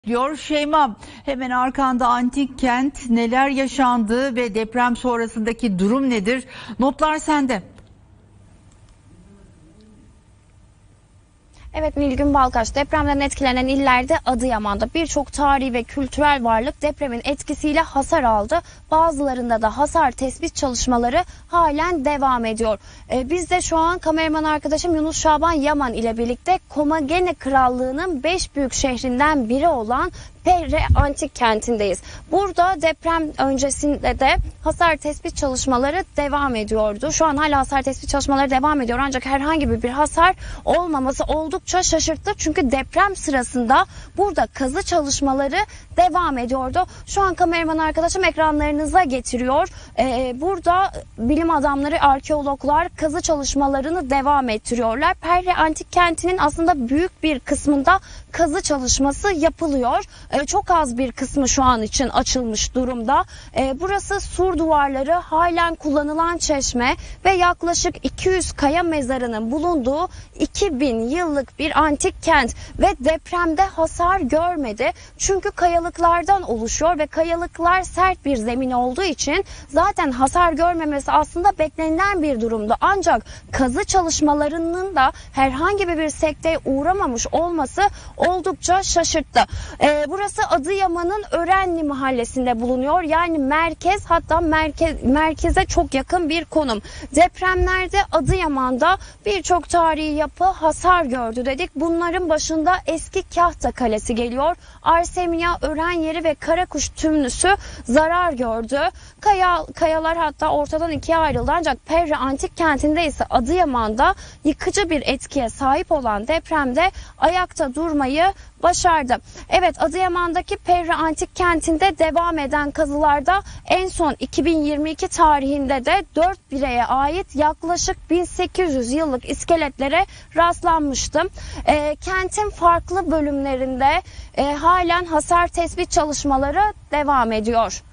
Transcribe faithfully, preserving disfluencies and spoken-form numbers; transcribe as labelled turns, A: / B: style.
A: Diyor Şeyma, hemen arkanda antik kent, neler yaşandı ve deprem sonrasındaki durum nedir? Notlar sende.
B: Evet, Nilgün Balkaş, depremden etkilenen illerde Adıyaman'da birçok tarihi ve kültürel varlık depremin etkisiyle hasar aldı. Bazılarında da hasar tespit çalışmaları halen devam ediyor. Ee, biz de şu an kameraman arkadaşım Yunus Şaban Yaman ile birlikte Komagene Krallığı'nın beş büyük şehrinden biri olan Perre Antik Kenti'ndeyiz. Burada deprem öncesinde de hasar tespit çalışmaları devam ediyordu. Şu an hala hasar tespit çalışmaları devam ediyor. Ancak herhangi bir hasar olmaması oldukça şaşırttı. Çünkü deprem sırasında burada kazı çalışmaları devam ediyordu. Şu an kameraman arkadaşım ekranlarınıza getiriyor. Ee, burada bilim adamları, arkeologlar kazı çalışmalarını devam ettiriyorlar. Perre Antik Kenti'nin aslında büyük bir kısmında kazı çalışması yapılıyor. Ee, çok az bir kısmı şu an için açılmış durumda. Ee, burası sur duvarları, halen kullanılan çeşme ve yaklaşık iki yüz kaya mezarının bulunduğu iki bin yıllık bir antik kent ve depremde hasar görmedi. Çünkü kayalıklardan oluşuyor ve kayalıklar sert bir zemin olduğu için zaten hasar görmemesi aslında beklenilen bir durumdu. Ancak kazı çalışmalarının da herhangi bir sekteye uğramamış olması oldukça şaşırttı. Ee, burası Adıyaman'ın Örenli mahallesinde bulunuyor. Yani merkez, hatta merkez, merkeze çok yakın bir konum. Depremlerde Adıyaman'da birçok tarihi yapı hasar gördü dedik. Bunların başında eski Kahta Kalesi geliyor. Arsemiya, Ören Yeri ve Karakuş Tümlüsü zarar gördü. Kaya, kayalar hatta ortadan ikiye ayrıldı. Ancak Perre Antik Kenti'nde ise Adıyaman'da yıkıcı bir etkiye sahip olan depremde ayakta durmayı başardı. Evet, Adıyaman'daki Perre Antik Kenti'nde devam eden kazılarda en son iki bin yirmi iki tarihinde de dört bireye ait yaklaşık bin sekiz yüz yıllık iskeletlere rastlanmıştı. E, kentin farklı bölümlerinde e, halen hasar tespit çalışmaları devam ediyor.